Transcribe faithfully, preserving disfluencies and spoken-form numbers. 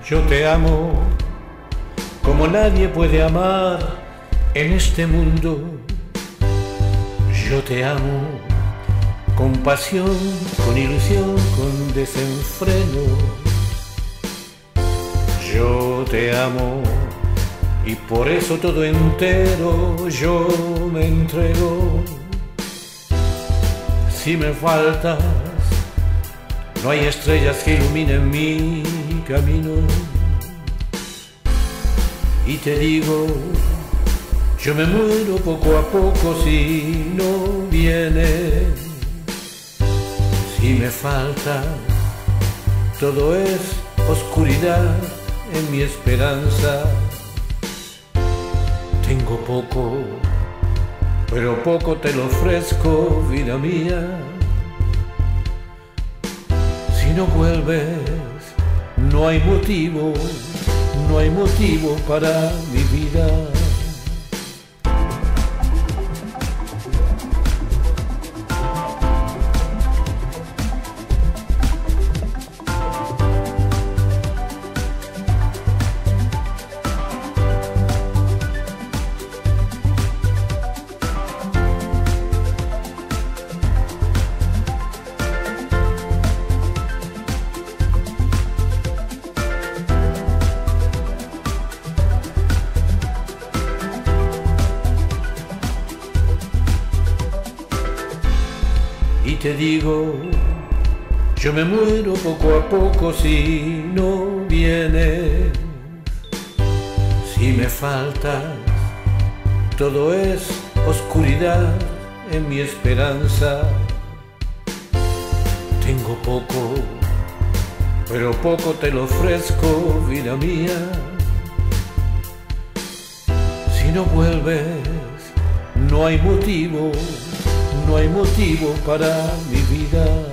Yo te amo como nadie puede amar en este mundo. Yo te amo con pasión, con ilusión, con desenfreno. Yo te amo y por eso todo entero yo me entrego. Si me faltas, no hay estrellas que iluminen mi camino. Y te digo, yo me muero poco a poco si no vienes. Si me faltas, todo es oscuridad en mi esperanza. Tengo poco, pero poco te lo ofrezco, vida mía. Si no vuelves, no hay motivo, no hay motivo para mi vida. Y te digo, yo me muero poco a poco si no vienes. Si me faltas, todo es oscuridad en mi esperanza. Tengo poco, pero poco te lo ofrezco, vida mía. Si no vuelves, no hay motivo, no hay motivo para mi vida.